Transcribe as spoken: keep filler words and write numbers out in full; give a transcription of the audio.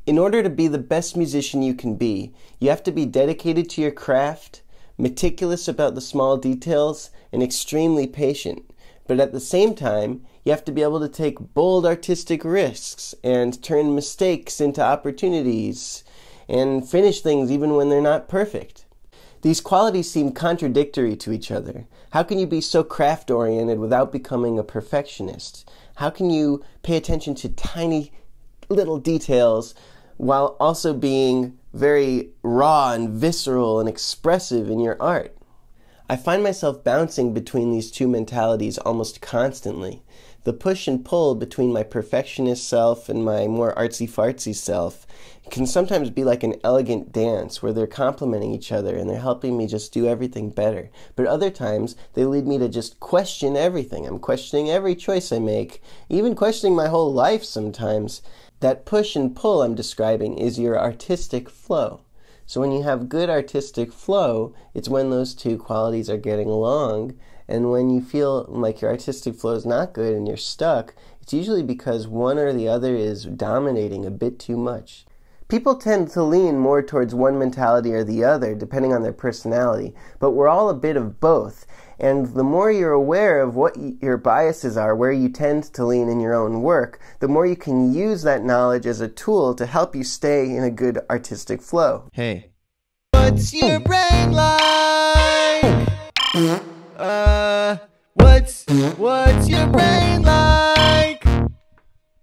In order to be the best musician you can be, you have to be dedicated to your craft, meticulous about the small details, and extremely patient. But at the same time, you have to be able to take bold artistic risks and turn mistakes into opportunities and finish things even when they're not perfect. These qualities seem contradictory to each other. How can you be so craft-oriented without becoming a perfectionist? How can you pay attention to tiny little details while also being very raw and visceral and expressive in your art? I find myself bouncing between these two mentalities almost constantly. The push and pull between my perfectionist self and my more artsy-fartsy self can sometimes be like an elegant dance where they're complementing each other and they're helping me just do everything better. But other times, they lead me to just question everything. I'm questioning every choice I make, even questioning my whole life sometimes. That push and pull I'm describing is your artistic flow. So when you have good artistic flow, it's when those two qualities are getting along. And when you feel like your artistic flow is not good and you're stuck, it's usually because one or the other is dominating a bit too much. People tend to lean more towards one mentality or the other, depending on their personality, but we're all a bit of both. And the more you're aware of what your biases are, where you tend to lean in your own work, the more you can use that knowledge as a tool to help you stay in a good artistic flow. Hey. What's your brain like? Uh, what's, what's your brain like?